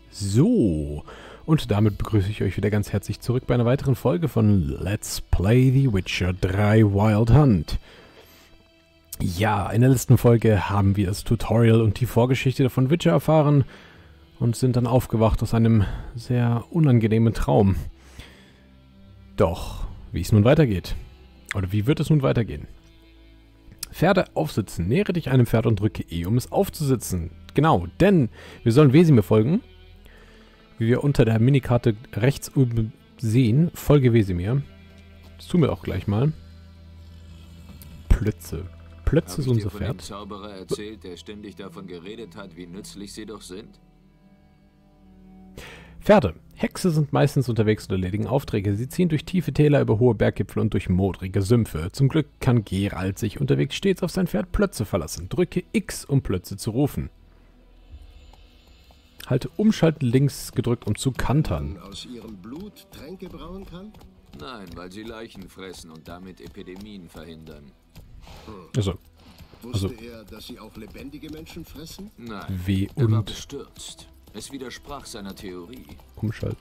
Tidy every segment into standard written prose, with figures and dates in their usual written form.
So, und damit begrüße ich euch wieder ganz herzlich zurück bei einer weiteren Folge von Let's Play The Witcher 3 Wild Hunt. Ja, in der letzten Folge haben wir das Tutorial und die Vorgeschichte von Witcher erfahren und sind dann aufgewacht aus einem sehr unangenehmen Traum. Doch, wie es nun weitergeht, oder wie wird es nun weitergehen? Pferde aufsitzen. Nähere dich einem Pferd und drücke E, um es aufzusitzen. Genau, denn wir sollen Wesimir folgen. Wie wir unter der Minikarte rechts oben sehen, folge Wesimir. Das tun wir auch gleich mal. Plötze. Plötze ist unser Pferd. Hab ich dir von dem Zauberer erzählt, der ständig davon geredet hat, wie nützlich sie doch sind? Pferde. Hexe sind meistens unterwegs und erledigen Aufträge. Sie ziehen durch tiefe Täler, über hohe Berggipfel und durch modrige Sümpfe. Zum Glück kann Geralt sich unterwegs stets auf sein Pferd Plötze verlassen. Drücke X, um Plötze zu rufen. Halte Umschalten links gedrückt, um zu kantern. Aus ihrem Blut Tränke brauen kann? Nein, weil sie Leichen fressen und damit Epidemien verhindern. Wusste er, dass sie auch lebendige Menschen fressen? Nein, W er war und bestürzt. Es widersprach seiner Theorie. Umschalt.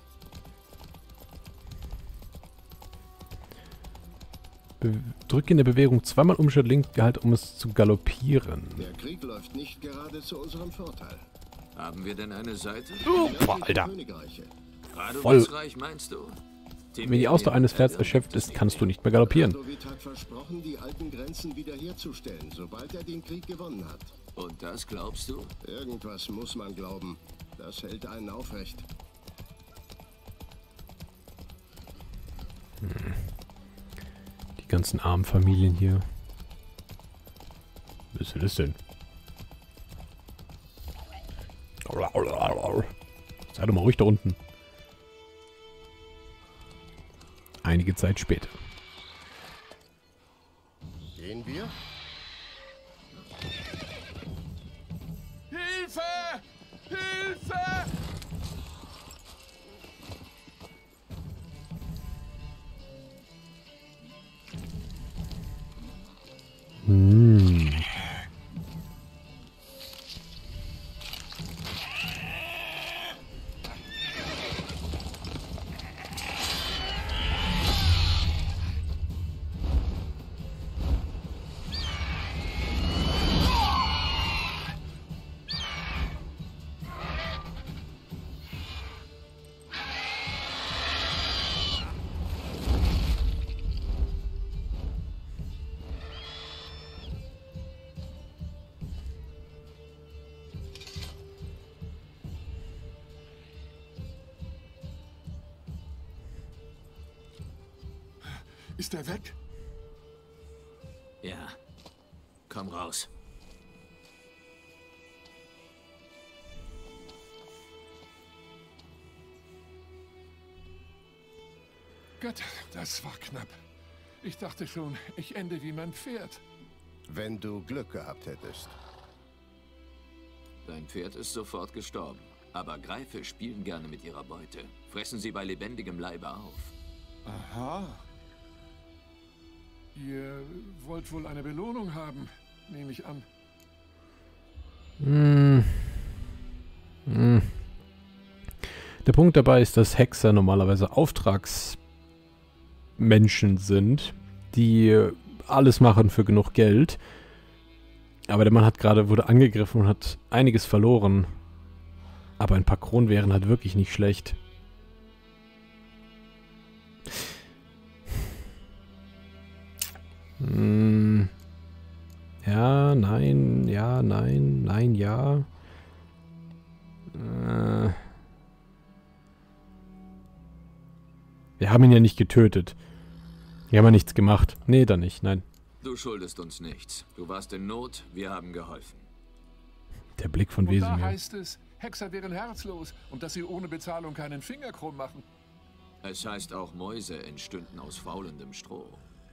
Drücke in der Bewegung zweimal Umschalt links gehalten, um es zu galoppieren. Der Krieg läuft nicht gerade zu unserem Vorteil. Haben wir denn eine Seite? Boah, Alter. Königreiche. Voll. Radowitz-Reich meinst du? Wenn die Ausdauer eines Pferds erschöpft ist, kannst du nicht mehr galoppieren. Radovid hat versprochen, die alten Grenzen wiederherzustellen, sobald er den Krieg gewonnen hat. Und das glaubst du? Irgendwas muss man glauben. Das hält einen aufrecht. Die ganzen armen Familien hier. Was ist das denn? Sei doch mal ruhig da unten. Einige Zeit später. Gehen wir? Hilfe! Hilfe! Ist er weg? Ja. Komm raus. Gott, das war knapp. Ich dachte schon, ich ende wie mein Pferd. Wenn du Glück gehabt hättest. Dein Pferd ist sofort gestorben. Aber Greife spielen gerne mit ihrer Beute. Fressen sie bei lebendigem Leibe auf. Aha. Ihr wollt wohl eine Belohnung haben, nehme ich an. Der Punkt dabei ist, dass Hexer normalerweise Auftragsmenschen sind, die alles machen für genug Geld. Aber der Mann wurde angegriffen und hat einiges verloren. Aber ein paar Kronen wären halt wirklich nicht schlecht. Ja, nein, ja, nein, nein, ja. Wir haben ihn ja nicht getötet. Wir haben ja nichts gemacht. Nee, dann nicht, nein. Du schuldest uns nichts. Du warst in Not, wir haben geholfen. Der Blick von Und da Wesimir. heißt es, Hexer wären herzlos und dass sie ohne Bezahlung keinen Finger krumm machen. Es heißt auch, Mäuse entstünden aus faulendem Stroh.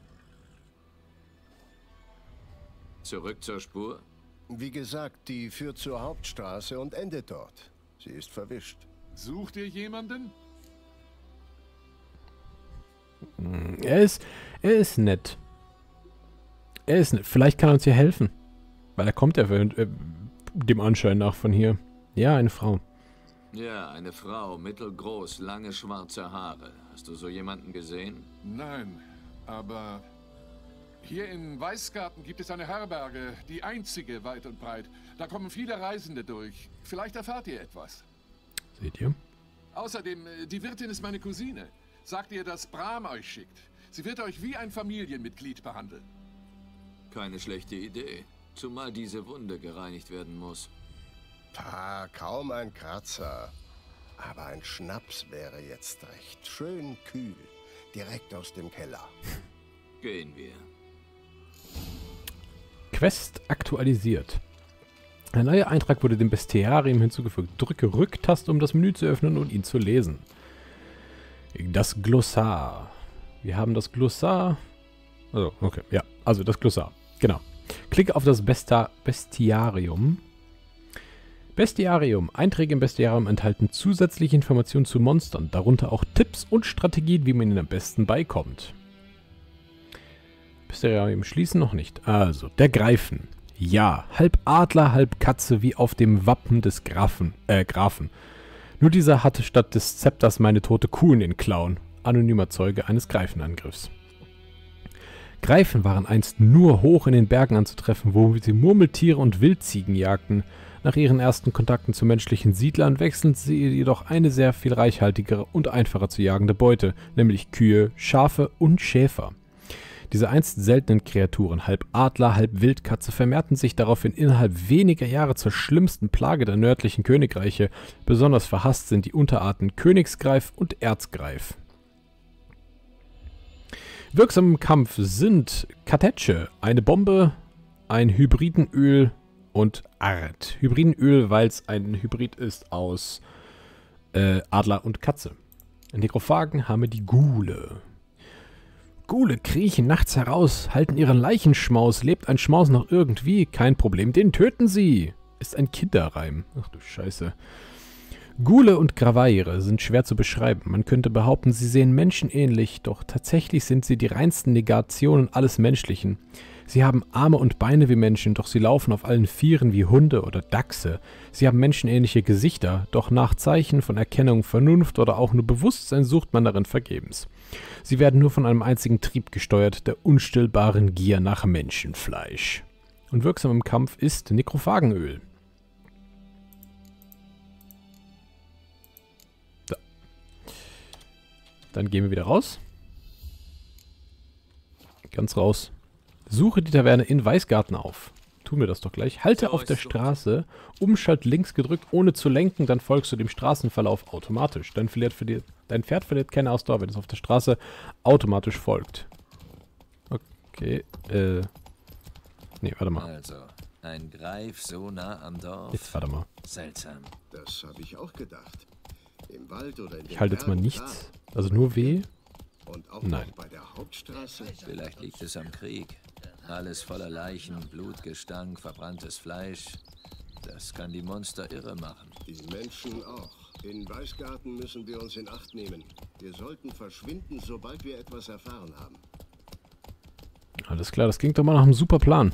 Zurück zur Spur? Wie gesagt, die führt zur Hauptstraße und endet dort. Sie ist verwischt. Sucht ihr jemanden? Er ist nett. Er ist nett. Vielleicht kann er uns hier helfen. Weil er kommt ja dem Anschein nach von hier. Ja, eine Frau. Ja, eine Frau, mittelgroß, lange schwarze Haare. Hast du so jemanden gesehen? Nein, aber hier in Weißgarten gibt es eine Herberge, die einzige weit und breit. Da kommen viele Reisende durch. Vielleicht erfahrt ihr etwas. Seht ihr? Außerdem, die Wirtin ist meine Cousine. Sagt ihr, dass Bram euch schickt. Sie wird euch wie ein Familienmitglied behandeln. Keine schlechte Idee. Zumal diese Wunde gereinigt werden muss. Kaum ein Kratzer. Aber ein Schnaps wäre jetzt recht. Schön kühl. Direkt aus dem Keller. Gehen wir. Quest aktualisiert. Ein neuer Eintrag wurde dem Bestiarium hinzugefügt. Drücke Rücktaste, um das Menü zu öffnen und ihn zu lesen. Das Glossar. Wir haben das Glossar. Also, okay, ja. Also das Glossar. Genau. Klicke auf das Bestiarium. Bestiarium. Einträge im Bestiarium enthalten zusätzliche Informationen zu Monstern, darunter auch Tipps und Strategien, wie man ihnen am besten beikommt. Bestiarium schließen noch nicht. Also, der Greifen. Ja, halb Adler, halb Katze, wie auf dem Wappen des Grafen. Nur dieser hatte statt des Zepters meine tote Kuh in den Klauen. Anonymer Zeuge eines Greifenangriffs. Greifen waren einst nur hoch in den Bergen anzutreffen, wo sie Murmeltiere und Wildziegen jagten. Nach ihren ersten Kontakten zu menschlichen Siedlern wechseln sie jedoch eine sehr viel reichhaltigere und einfacher zu jagende Beute, nämlich Kühe, Schafe und Schäfer. Diese einst seltenen Kreaturen, halb Adler, halb Wildkatze, vermehrten sich daraufhin innerhalb weniger Jahre zur schlimmsten Plage der nördlichen Königreiche. Besonders verhasst sind die Unterarten Königsgreif und Erzgreif. Wirksam im Kampf sind Katetsche, eine Bombe, ein Hybridenöl und Art. Hybridenöl, weil es ein Hybrid ist aus Adler und Katze. In Nekrophagen haben wir die Ghule. Ghule kriechen nachts heraus, halten ihren Leichenschmaus. Lebt ein Schmaus noch irgendwie? Kein Problem, den töten sie. Ist ein Kinderreim. Ach du Scheiße. Ghule und Gravaire sind schwer zu beschreiben. Man könnte behaupten, sie sehen menschenähnlich, doch tatsächlich sind sie die reinsten Negationen alles Menschlichen. Sie haben Arme und Beine wie Menschen, doch sie laufen auf allen Vieren wie Hunde oder Dachse. Sie haben menschenähnliche Gesichter, doch nach Zeichen von Erkennung, Vernunft oder auch nur Bewusstsein sucht man darin vergebens. Sie werden nur von einem einzigen Trieb gesteuert, der unstillbaren Gier nach Menschenfleisch. Und wirksam im Kampf ist Nekrophagenöl. So. Dann gehen wir wieder raus. Ganz raus. Suche die Taverne in Weißgarten auf. Tun wir das doch gleich. Halte auf der Straße, Umschalt links gedrückt, ohne zu lenken, dann folgst du dem Straßenverlauf automatisch. Dein Pferd verliert keine Ausdauer, wenn es auf der Straße automatisch folgt. Okay, nee, warte mal. Also, ein Greif so nah am Dorf. Jetzt warte mal. Seltsam. Das habe ich auch gedacht. Im Wald oder in den Ich halte jetzt mal Bergen, nichts. Also nur W. Und auch Nein. noch bei der Hauptstraße. Vielleicht liegt es am Krieg. Alles voller Leichen, Blutgestank, verbranntes Fleisch. Das kann die Monster irre machen. Die Menschen auch. In Weißgarten müssen wir uns in Acht nehmen. Wir sollten verschwinden, sobald wir etwas erfahren haben. Alles klar, das klingt doch mal nach einem super Plan.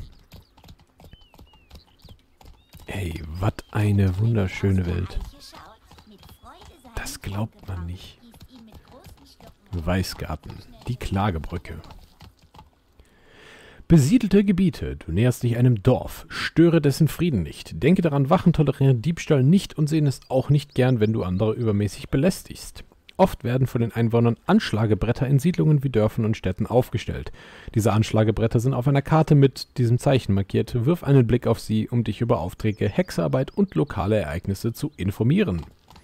Ey, was eine wunderschöne Welt. Das glaubt man nicht. Weißgarten, die Klagebrücke. Besiedelte Gebiete. Du näherst dich einem Dorf. Störe dessen Frieden nicht. Denke daran, Wachen tolerieren Diebstahl nicht und sehen es auch nicht gern, wenn du andere übermäßig belästigst. Oft werden von den Einwohnern Anschlagebretter in Siedlungen wie Dörfern und Städten aufgestellt. Diese Anschlagebretter sind auf einer Karte mit diesem Zeichen markiert. Wirf einen Blick auf sie, um dich über Aufträge, Hexerarbeit und lokale Ereignisse zu informieren.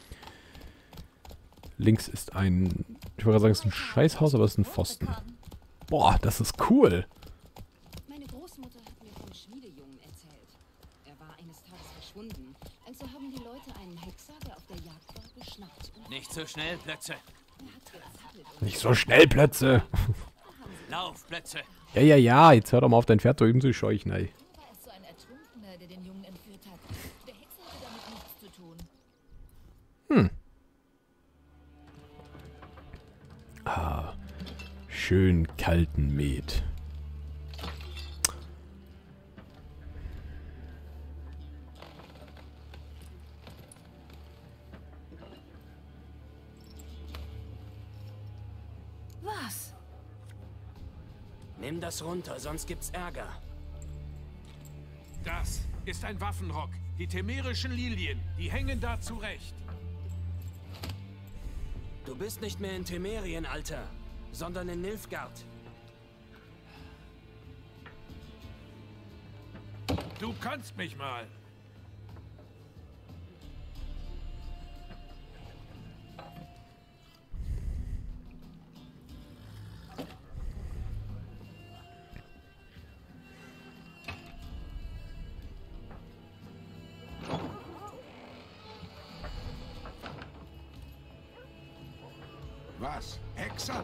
Links ist ein, ich wollte sagen, es ist ein Scheißhaus, aber es ist ein Pfosten. Boah, das ist cool. Meine Großmutter hat mir vom Schmiedejungen erzählt. Er war eines Tages verschwunden. Also haben die Leute einen Hexer, der auf der Jagd war, geschnappt. Und Nicht so schnell, Plätze. Nicht so schnell, Plötze. Lauf, Plätze. Ja, jetzt hör doch mal auf, dein Pferd da drüben zu scheuchen, ey. war es so ein Ertrunkener, der den Jungen entführt hat. Der Hexer hatte damit nichts zu tun. Schön kalten Met. Nimm das runter, sonst gibt's Ärger. Das ist ein Waffenrock. Die temerischen Lilien, die hängen da zurecht. Du bist nicht mehr in Temerien, Alter, sondern in Nilfgaard. Du kannst mich mal. Was? Hexer?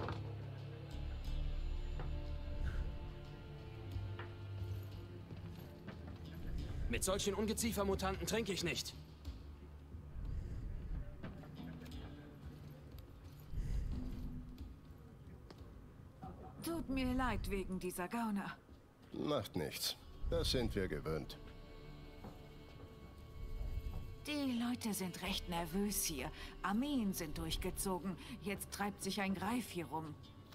Mit solchen Ungeziefermutanten trinke ich nicht. Tut mir leid wegen dieser Gauner. Macht nichts. Das sind wir gewöhnt. Die Leute sind recht nervös hier. Armeen sind durchgezogen. Jetzt treibt sich ein Greif hier rum.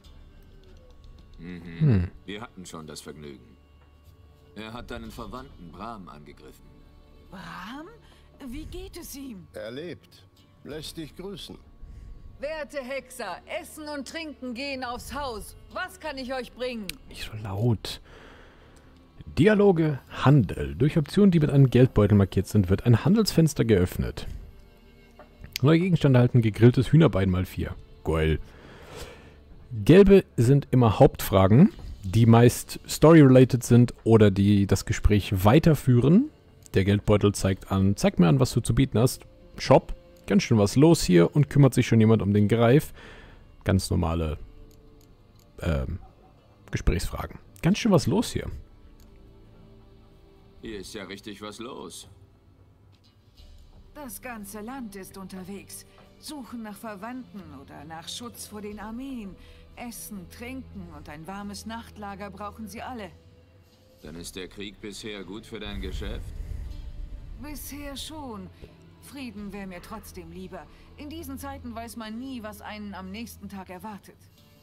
Wir hatten schon das Vergnügen. Er hat deinen Verwandten Bram angegriffen. Bram? Wie geht es ihm? Er lebt. Lässt dich grüßen. Werte Hexer, Essen und Trinken gehen aufs Haus. Was kann ich euch bringen? Nicht so laut. Dialoge, Handel. Durch Optionen, die mit einem Geldbeutel markiert sind, wird ein Handelsfenster geöffnet. Neue Gegenstände erhalten gegrilltes Hühnerbein mal 4. Geil. Gelbe sind immer Hauptfragen, die meist story-related sind oder die das Gespräch weiterführen. Der Geldbeutel zeigt mir an, was du zu bieten hast. Shop, ganz schön was los hier und kümmert sich schon jemand um den Greif. Ganz normale Gesprächsfragen. Ganz schön was los hier. Hier ist ja richtig was los. Das ganze Land ist unterwegs. Suchen nach Verwandten oder nach Schutz vor den Armeen. Essen, Trinken und ein warmes Nachtlager brauchen sie alle. Dann ist der Krieg bisher gut für dein Geschäft? Bisher schon. Frieden wäre mir trotzdem lieber. In diesen Zeiten weiß man nie, was einen am nächsten Tag erwartet.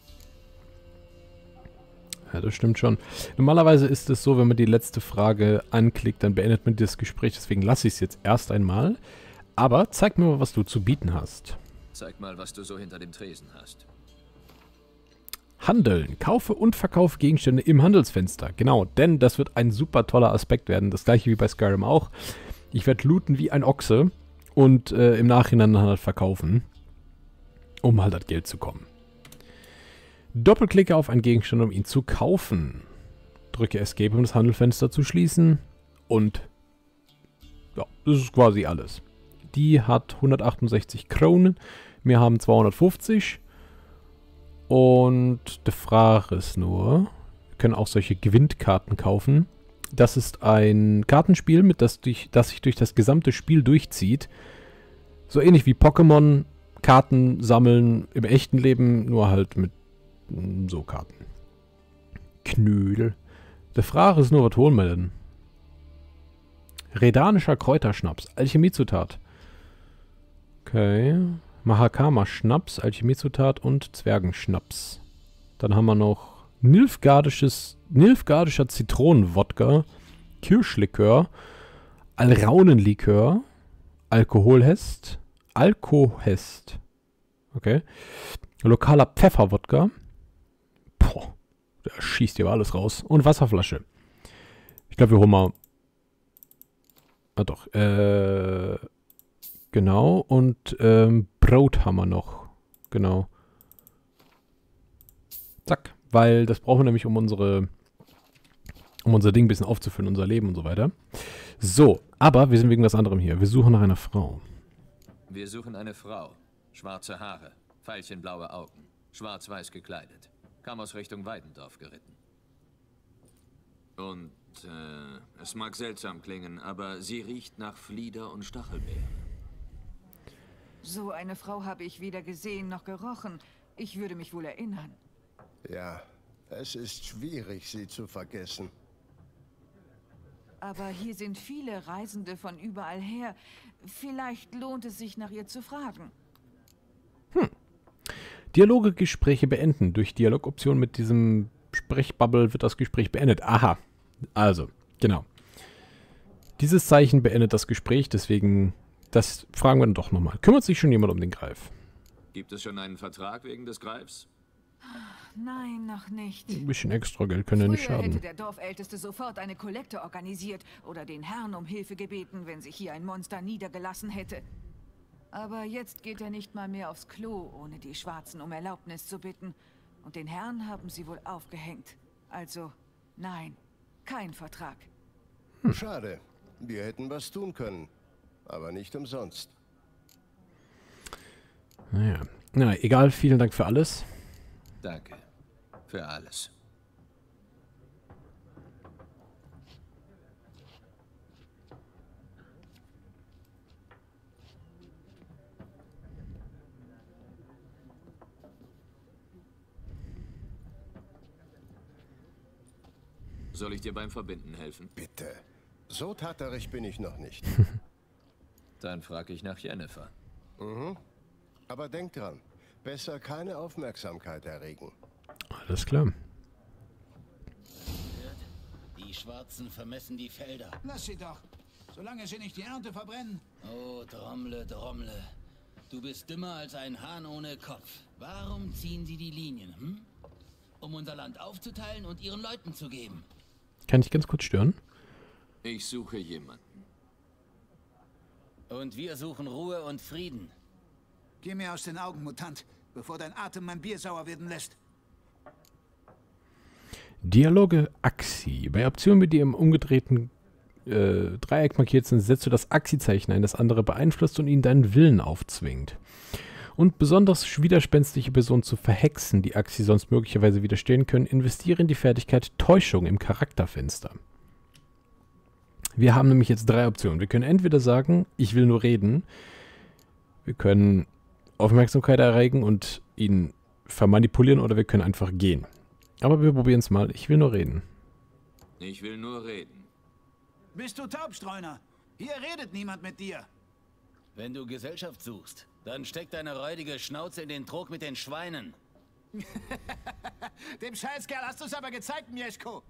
Ja, das stimmt schon. Normalerweise ist es so, wenn man die letzte Frage anklickt, dann beendet man das Gespräch. Deswegen lasse ich es jetzt erst einmal. Aber zeig mir mal, was du zu bieten hast. Zeig mal, was du so hinter dem Tresen hast. Handeln. Kaufe und verkaufe Gegenstände im Handelsfenster. Genau, denn das wird ein super toller Aspekt werden. Das gleiche wie bei Skyrim auch. Ich werde looten wie ein Ochse und im Nachhinein dann halt verkaufen, um halt das Geld zu kommen. Doppelklicke auf einen Gegenstand, um ihn zu kaufen. Drücke Escape, um das Handelsfenster zu schließen. Und ja, das ist quasi alles. Die hat 168 Kronen. Wir haben 250. Und die Frage ist nur, wir können auch solche Gewinnkarten kaufen. Das ist ein Kartenspiel, das sich durch das gesamte Spiel durchzieht. So ähnlich wie Pokémon Karten sammeln im echten Leben, nur halt mit so Karten. Knödel. Die Frage ist nur, was holen wir denn? Redanischer Kräuterschnaps, Alchemiezutat. Okay. Mahakama-Schnaps, Alchemiezutat und Zwergenschnaps. Dann haben wir noch Nilfgaardischer Zitronenwodka, Kirschlikör, Alraunenlikör, Alkohest. Okay. Lokaler Pfefferwodka. Boah, da schießt hier alles raus. Und Wasserflasche. Ich glaube, wir holen mal... Ah doch, genau, und Brot haben wir noch. Genau. Zack, weil das brauchen wir nämlich, um unser Ding ein bisschen aufzufüllen, unser Leben und so weiter. So, aber wir sind wegen was anderem hier. Wir suchen nach einer Frau. Wir suchen eine Frau. Schwarze Haare, veilchenblaue Augen, schwarz-weiß gekleidet. Kam aus Richtung Weidendorf geritten. Und, es mag seltsam klingen, aber sie riecht nach Flieder und Stachelbeeren. So eine Frau habe ich weder gesehen noch gerochen. Ich würde mich wohl erinnern. Ja, es ist schwierig, sie zu vergessen. Aber hier sind viele Reisende von überall her. Vielleicht lohnt es sich, nach ihr zu fragen. Dialoge, Gespräche beenden. Durch Dialogoption mit diesem Sprechbubble wird das Gespräch beendet. Aha. Also, genau. Dieses Zeichen beendet das Gespräch, deswegen, das fragen wir dann doch nochmal. Kümmert sich schon jemand um den Greif? Gibt es schon einen Vertrag wegen des Greifs? Nein, noch nicht. Ein bisschen extra Geld können ja nicht Früher hätte schaden. der Dorfälteste sofort eine Kollekte organisiert oder den Herrn um Hilfe gebeten, wenn sich hier ein Monster niedergelassen hätte. Aber jetzt geht er nicht mal mehr aufs Klo, ohne die Schwarzen um Erlaubnis zu bitten. Und den Herrn haben sie wohl aufgehängt. Also, nein, kein Vertrag. Schade. Wir hätten was tun können. Aber nicht umsonst. Naja. Na, egal, vielen Dank für alles. Danke. Für alles. Soll ich dir beim Verbinden helfen? Bitte. So taterig bin ich noch nicht. Dann frage ich nach Jennifer. Mhm. Aber denk dran, besser keine Aufmerksamkeit erregen. Alles klar. Die Schwarzen vermessen die Felder. Lass sie doch. Solange sie nicht die Ernte verbrennen. Oh, Drommle, Drommle. Du bist dümmer als ein Hahn ohne Kopf. Warum ziehen sie die Linien, hm? Um unser Land aufzuteilen und ihren Leuten zu geben. Kann ich ganz kurz stören? Ich suche jemanden. Und wir suchen Ruhe und Frieden. Geh mir aus den Augen, Mutant, bevor dein Atem mein Bier sauer werden lässt. Dialoge Axi. Bei Optionen, die im umgedrehten Dreieck markiert sind, setzt du das Axi-Zeichen ein, das andere beeinflusst und ihnen deinen Willen aufzwingt. Und besonders widerspenstige Personen zu verhexen, die Axi sonst möglicherweise widerstehen können, investiere in die Fertigkeit Täuschung im Charakterfenster. Wir haben nämlich jetzt 3 Optionen. Wir können entweder sagen, ich will nur reden. Wir können Aufmerksamkeit erregen und ihn vermanipulieren, oder wir können einfach gehen. Aber wir probieren es mal. Ich will nur reden. Ich will nur reden. Bist du Taubstreuner? Hier redet niemand mit dir. Wenn du Gesellschaft suchst, dann steck deine räudige Schnauze in den Trog mit den Schweinen. Dem Scheißkerl hast du es aber gezeigt, Mieszko.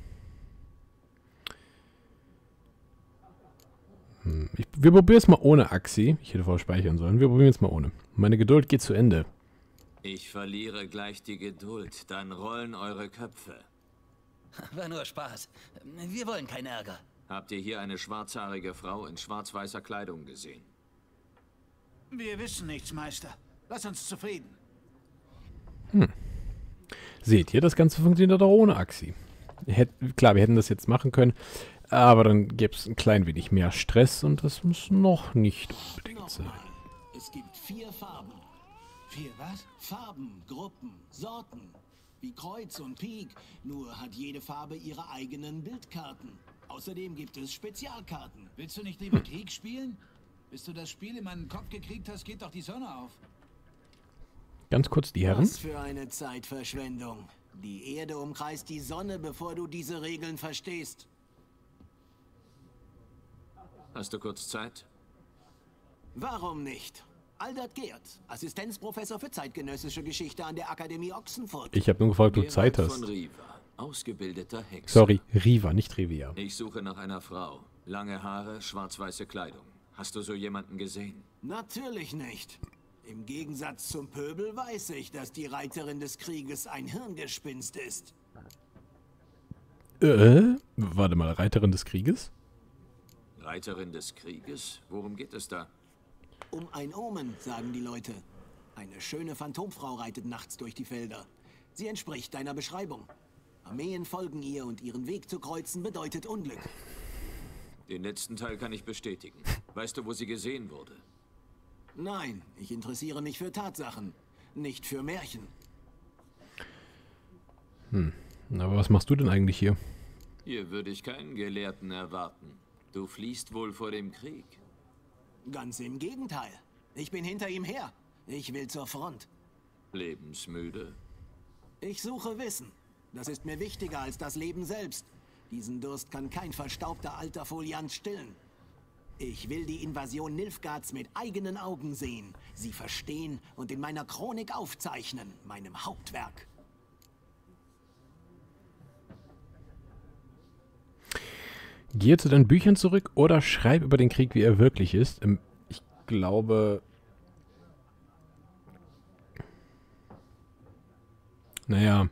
Wir probieren es mal ohne Axi. Ich hätte vorher speichern sollen. Wir probieren es mal ohne. Meine Geduld geht zu Ende. Ich verliere gleich die Geduld. Dann rollen eure Köpfe. War nur Spaß. Wir wollen keinen Ärger. Habt ihr hier eine schwarzhaarige Frau in schwarz-weißer Kleidung gesehen? Wir wissen nichts, Meister. Lass uns zufrieden. Seht ihr, das Ganze funktioniert auch ohne Axi. Klar, wir hätten das jetzt machen können, aber dann gäbe es ein klein wenig mehr Stress und das muss noch nicht unbedingt sein. Es gibt 4 Farben. 4 was? Farben, Gruppen, Sorten. Wie Kreuz und Pik. Nur hat jede Farbe ihre eigenen Bildkarten. Außerdem gibt es Spezialkarten. Willst du nicht lieber Krieg spielen? Bis du das Spiel in meinen Kopf gekriegt hast, geht doch die Sonne auf. Ganz kurz, die Herren. Was für eine Zeitverschwendung. Die Erde umkreist die Sonne, bevor du diese Regeln verstehst. Hast du kurz Zeit? Warum nicht? Aldert Geert, Assistenzprofessor für zeitgenössische Geschichte an der Akademie Oxenfurt. Ich habe nur gefragt, ob du Zeit Geralt hast. von Riva, ausgebildeter Hexer. Sorry, Riva, nicht Rivia. Ich suche nach einer Frau. Lange Haare, schwarz-weiße Kleidung. Hast du so jemanden gesehen? Natürlich nicht. Im Gegensatz zum Pöbel weiß ich, dass die Reiterin des Krieges ein Hirngespinst ist. Warte mal, Reiterin des Krieges? Reiterin des Krieges? Worum geht es da? Um ein Omen, sagen die Leute. Eine schöne Phantomfrau reitet nachts durch die Felder. Sie entspricht deiner Beschreibung. Armeen folgen ihr und ihren Weg zu kreuzen bedeutet Unglück. Den letzten Teil kann ich bestätigen. Weißt du, wo sie gesehen wurde? Nein, ich interessiere mich für Tatsachen, nicht für Märchen. Aber was machst du denn eigentlich hier? Hier würde ich keinen Gelehrten erwarten. Du fliehst wohl vor dem Krieg. Ganz im Gegenteil. Ich bin hinter ihm her. Ich will zur Front. Lebensmüde? Ich suche Wissen. Das ist mir wichtiger als das Leben selbst. Diesen Durst kann kein verstaubter alter Foliant stillen. Ich will die Invasion Nilfgaards mit eigenen Augen sehen, sie verstehen und in meiner Chronik aufzeichnen, meinem Hauptwerk. Gehe zu deinen Büchern zurück oder schreib über den Krieg, wie er wirklich ist. Ich glaube... Naja.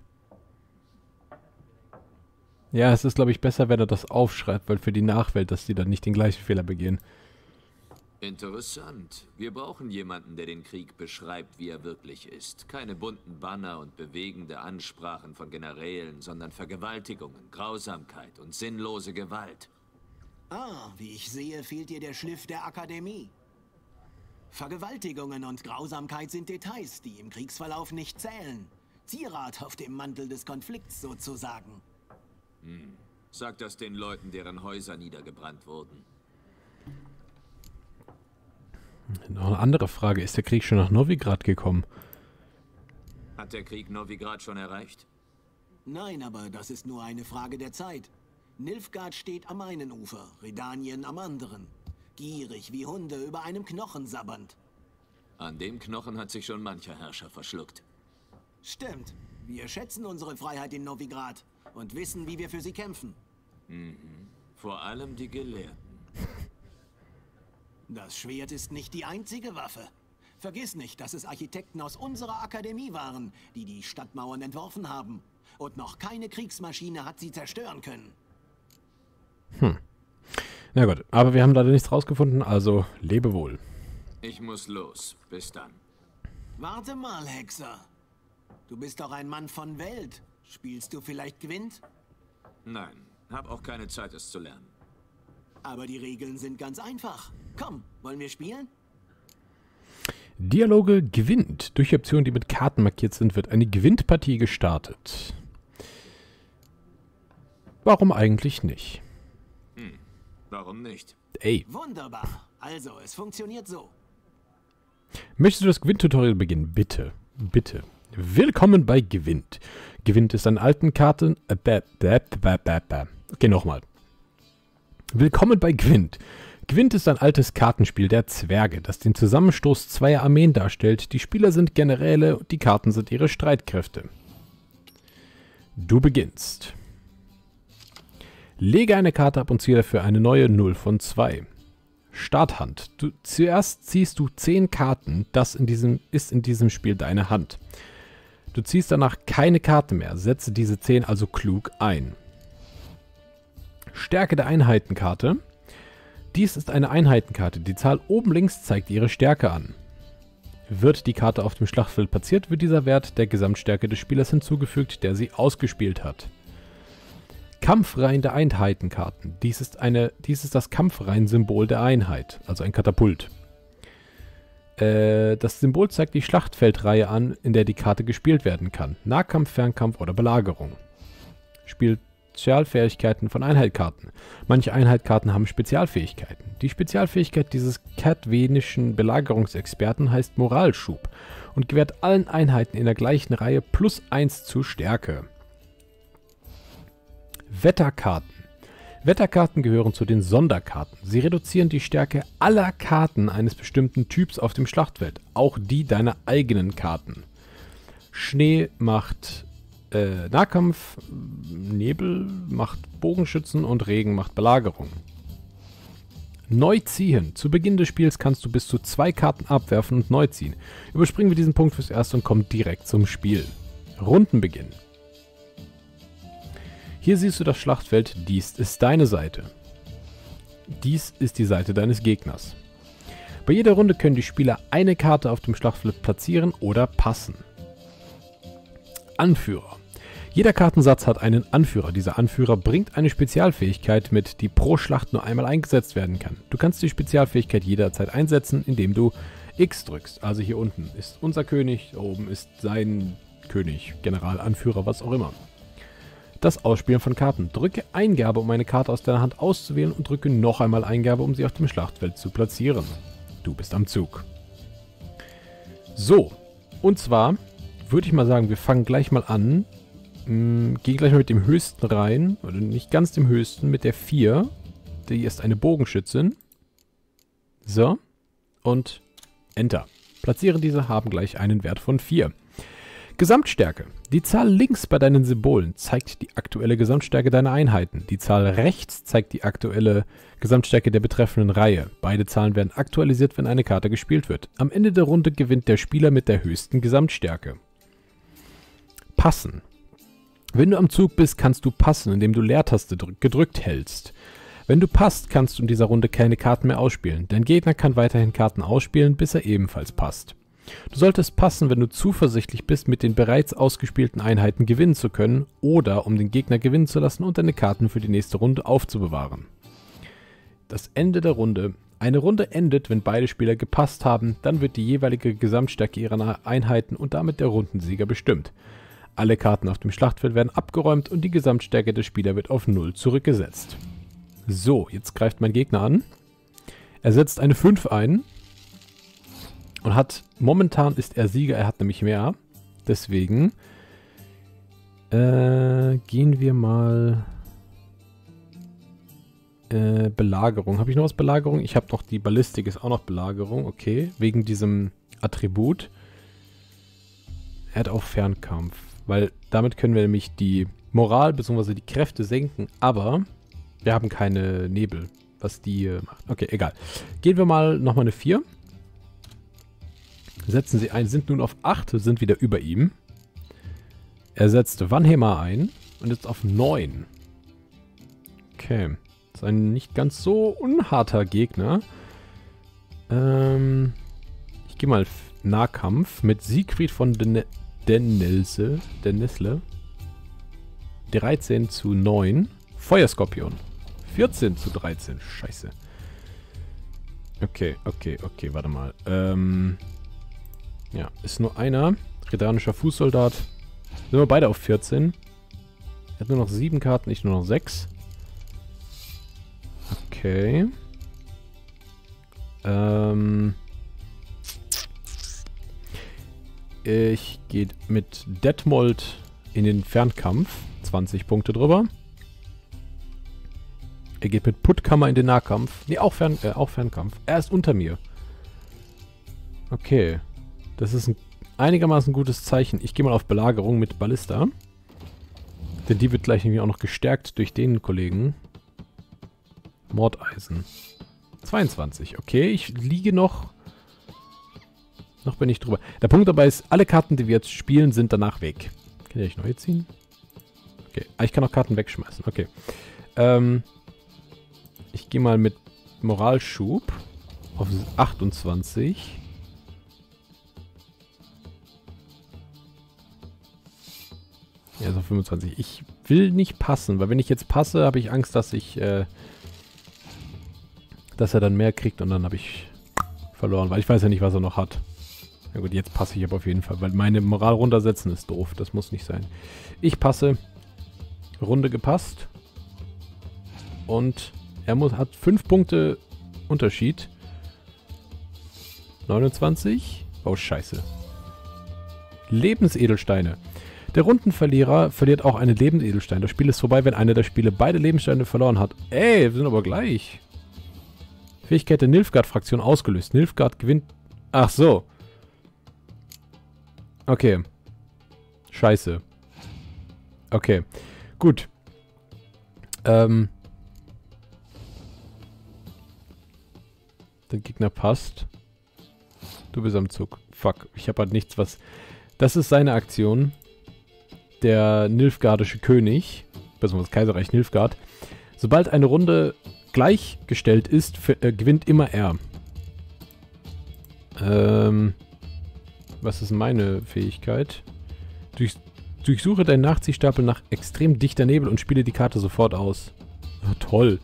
Ja, es ist, glaube ich, besser, wenn er das aufschreibt, weil für die Nachwelt, dass die dann nicht den gleichen Fehler begehen. Interessant. Wir brauchen jemanden, der den Krieg beschreibt, wie er wirklich ist. Keine bunten Banner und bewegende Ansprachen von Generälen, sondern Vergewaltigungen, Grausamkeit und sinnlose Gewalt. Ah, wie ich sehe, fehlt dir der Schliff der Akademie. Vergewaltigungen und Grausamkeit sind Details, die im Kriegsverlauf nicht zählen. Zierat auf dem Mantel des Konflikts sozusagen. Sag das den Leuten, deren Häuser niedergebrannt wurden. Noch eine andere Frage. Ist der Krieg schon nach Novigrad gekommen? Hat der Krieg Novigrad schon erreicht? Nein, aber das ist nur eine Frage der Zeit. Nilfgaard steht am einen Ufer, Redanien am anderen. Gierig wie Hunde über einem Knochen sabbernd. An dem Knochen hat sich schon mancher Herrscher verschluckt. Stimmt. Wir schätzen unsere Freiheit in Novigrad und wissen, wie wir für sie kämpfen. Vor allem die Gelehrten. Das Schwert ist nicht die einzige Waffe. Vergiss nicht, dass es Architekten aus unserer Akademie waren, die die Stadtmauern entworfen haben. Und noch keine Kriegsmaschine hat sie zerstören können. Na gut, aber wir haben leider nichts rausgefunden, also lebe wohl. Ich muss los. Bis dann. Warte mal, Hexer. Du bist doch ein Mann von Welt. Spielst du vielleicht Gwent? Nein, hab auch keine Zeit, es zu lernen. Aber die Regeln sind ganz einfach. Komm, wollen wir spielen? Dialoge gewinnt. Durch Optionen, die mit Karten markiert sind, wird eine Gewinntpartie gestartet. Warum eigentlich nicht? Warum nicht? Ey. Wunderbar. Also, es funktioniert so. Möchtest du das Gewinn-Tutorial beginnen? Bitte. Bitte. Willkommen bei Gewinnt. Gewinnt ist an alten Karten... Okay, nochmal. Willkommen bei Gwent. Gwent ist ein altes Kartenspiel der Zwerge, das den Zusammenstoß zweier Armeen darstellt. Die Spieler sind Generäle und die Karten sind ihre Streitkräfte. Du beginnst. Lege eine Karte ab und ziehe dafür eine neue 0 von 2. Starthand. Zuerst ziehst du 10 Karten, das ist in diesem Spiel deine Hand. Du ziehst danach keine Karte mehr, setze diese 10 also klug ein. Stärke der Einheitenkarte. Dies ist eine Einheitenkarte. Die Zahl oben links zeigt ihre Stärke an. Wird die Karte auf dem Schlachtfeld platziert, wird dieser Wert der Gesamtstärke des Spielers hinzugefügt, der sie ausgespielt hat. Kampfreihen der Einheitenkarten. Dies ist das Kampfreihen-Symbol der Einheit, also ein Katapult. Das Symbol zeigt die Schlachtfeldreihe an, in der die Karte gespielt werden kann. Nahkampf, Fernkampf oder Belagerung. Spezialfähigkeiten von Einheitkarten. Manche Einheitkarten haben Spezialfähigkeiten. Die Spezialfähigkeit dieses cadwenischen Belagerungsexperten heißt Moralschub und gewährt allen Einheiten in der gleichen Reihe +1 zu Stärke. Wetterkarten. Wetterkarten gehören zu den Sonderkarten. Sie reduzieren die Stärke aller Karten eines bestimmten Typs auf dem Schlachtfeld, auch die deiner eigenen Karten. Schnee macht Nahkampf, Nebel macht Bogenschützen und Regen macht Belagerung. Neu ziehen. Zu Beginn des Spiels kannst du bis zu 2 Karten abwerfen und neu ziehen. Überspringen wir diesen Punkt fürs Erste und kommen direkt zum Spiel. Rundenbeginn. Hier siehst du das Schlachtfeld, dies ist deine Seite. Dies ist die Seite deines Gegners. Bei jeder Runde können die Spieler eine Karte auf dem Schlachtfeld platzieren oder passen. Anführer. Jeder Kartensatz hat einen Anführer. Dieser Anführer bringt eine Spezialfähigkeit mit, die pro Schlacht nur einmal eingesetzt werden kann. Du kannst die Spezialfähigkeit jederzeit einsetzen, indem du X drückst. Also hier unten ist unser König, da oben ist sein König, General, Anführer, was auch immer. Das Ausspielen von Karten. Drücke Eingabe, um eine Karte aus deiner Hand auszuwählen und drücke noch einmal Eingabe, um sie auf dem Schlachtfeld zu platzieren. Du bist am Zug. So, und zwar würde ich mal sagen, wir fangen gleich mal an. Gehen gleich mal mit dem höchsten rein, oder nicht ganz dem höchsten, mit der 4. Die ist eine Bogenschützin. So, und Enter. Platzieren diese, haben gleich einen Wert von 4. Gesamtstärke. Die Zahl links bei deinen Symbolen zeigt die aktuelle Gesamtstärke deiner Einheiten. Die Zahl rechts zeigt die aktuelle Gesamtstärke der betreffenden Reihe. Beide Zahlen werden aktualisiert, wenn eine Karte gespielt wird. Am Ende der Runde gewinnt der Spieler mit der höchsten Gesamtstärke. Passen. Wenn du am Zug bist, kannst du passen, indem du Leertaste gedrückt hältst. Wenn du passt, kannst du in dieser Runde keine Karten mehr ausspielen. Dein Gegner kann weiterhin Karten ausspielen, bis er ebenfalls passt. Du solltest passen, wenn du zuversichtlich bist, mit den bereits ausgespielten Einheiten gewinnen zu können oder um den Gegner gewinnen zu lassen und deine Karten für die nächste Runde aufzubewahren. Das Ende der Runde. Eine Runde endet, wenn beide Spieler gepasst haben, dann wird die jeweilige Gesamtstärke ihrer Einheiten und damit der Rundensieger bestimmt. Alle Karten auf dem Schlachtfeld werden abgeräumt und die Gesamtstärke des Spielers wird auf 0 zurückgesetzt. So, jetzt greift mein Gegner an. Er setzt eine 5 ein. Und momentan ist er Sieger, er hat nämlich mehr. Deswegen gehen wir mal Belagerung. Habe ich noch was Belagerung? Ich habe noch die Ballistik, ist auch noch Belagerung. Okay, wegen diesem Attribut. Er hat auch Fernkampf. Weil damit können wir nämlich die Moral bzw. die Kräfte senken. Aber wir haben keine Nebel, was die macht. Okay, egal. Gehen wir mal nochmal eine 4. Setzen sie ein, sind nun auf 8, sind wieder über ihm. Er setzt Vanhema ein und ist auf 9. Okay. Das ist ein nicht ganz so unharter Gegner. Ich gehe mal Nahkampf mit Siegfried von Dennisle. 13 zu 9. Feuerskorpion. 14 zu 13. Scheiße. Okay, warte mal. Ja, ist nur einer. Redanischer Fußsoldat. Sind wir beide auf 14. Er hat nur noch 7 Karten, ich nur noch 6. Okay. Ich gehe mit Detmold in den Fernkampf. 20 Punkte drüber. Er geht mit Puttkammer in den Nahkampf. Ne, auch Fernkampf. Er ist unter mir. Okay. Das ist ein einigermaßen gutes Zeichen. Ich gehe mal auf Belagerung mit Ballista. Denn die wird gleich irgendwie auch noch gestärkt durch den Kollegen. Mordeisen. 22. Okay, ich liege noch... Noch bin ich drüber. Der Punkt dabei ist, alle Karten, die wir jetzt spielen, sind danach weg. Kann ich neue ziehen? Okay. Ich kann auch Karten wegschmeißen. Okay. Ich gehe mal mit Moralschub auf 28. Ja, so 25. Ich will nicht passen, weil wenn ich jetzt passe, habe ich Angst, dass er dann mehr kriegt und dann habe ich verloren, weil ich weiß ja nicht, was er noch hat. Na gut, jetzt passe ich aber auf jeden Fall, weil meine Moral runtersetzen ist doof. Das muss nicht sein. Ich passe. Runde gepasst. Und er hat 5 Punkte Unterschied. 29. Oh, scheiße. Lebensedelsteine. Der Rundenverlierer verliert auch einen Lebensedelstein. Das Spiel ist vorbei, wenn einer der Spiele beide Lebenssteine verloren hat. Ey, wir sind aber gleich. Fähigkeit der Nilfgaard-Fraktion ausgelöst. Nilfgaard gewinnt... Ach so. Okay. Scheiße. Okay. Gut. Der Gegner passt. Du bist am Zug. Fuck. Ich habe halt nichts, was... Das ist seine Aktion. Der Nilfgaardische König, beziehungsweise Kaiserreich Nilfgaard. Sobald eine Runde gleichgestellt ist, gewinnt immer er. Was ist meine Fähigkeit? Durchsuche deinen Nachziehstapel nach extrem dichter Nebel und spiele die Karte sofort aus. Oh, toll.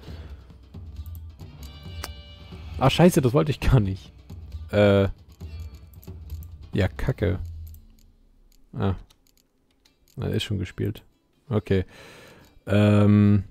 Ah, scheiße, das wollte ich gar nicht. Ja, kacke. Ah. Er ist schon gespielt. Okay. Ja,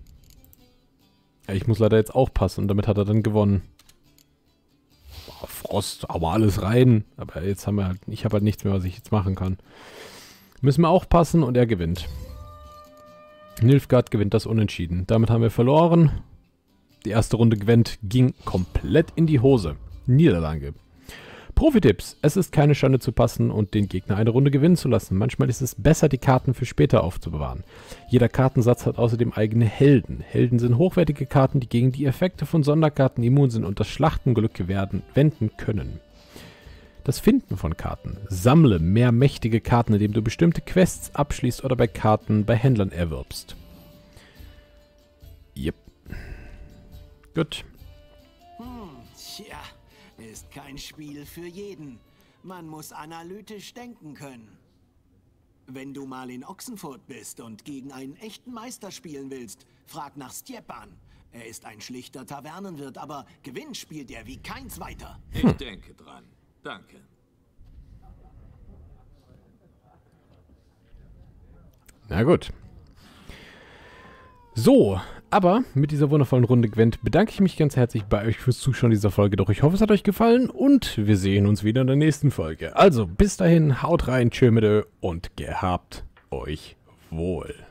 ich muss leider jetzt auch passen und damit hat er dann gewonnen. Boah, Frost, aber alles rein. Aber jetzt haben wir halt, ich habe halt nichts mehr, was ich jetzt machen kann. Müssen wir auch passen und er gewinnt. Nilfgaard gewinnt das Unentschieden. Damit haben wir verloren. Die erste Runde ging komplett in die Hose. Niederlage. Profi-Tipps. Es ist keine Schande zu passen und den Gegner eine Runde gewinnen zu lassen. Manchmal ist es besser, die Karten für später aufzubewahren. Jeder Kartensatz hat außerdem eigene Helden. Helden sind hochwertige Karten, die gegen die Effekte von Sonderkarten immun sind und das Schlachtenglück wenden können. Das Finden von Karten. Sammle mehr mächtige Karten, indem du bestimmte Quests abschließt oder bei Karten bei Händlern erwirbst. Yep. Gut. Tja, ist kein Spiel für jeden. Man muss analytisch denken können. Wenn du mal in Ochsenfurt bist und gegen einen echten Meister spielen willst, frag nach Stjepan. Er ist ein schlichter Tavernenwirt, aber Gewinn spielt er wie kein zweiter. Ich denke dran. Danke. Na gut. So, aber mit dieser wundervollen Runde Gwent bedanke ich mich ganz herzlich bei euch fürs Zuschauen dieser Folge. Doch ich hoffe, es hat euch gefallen und wir sehen uns wieder in der nächsten Folge. Also, bis dahin, haut rein, tschö mit und gehabt euch wohl.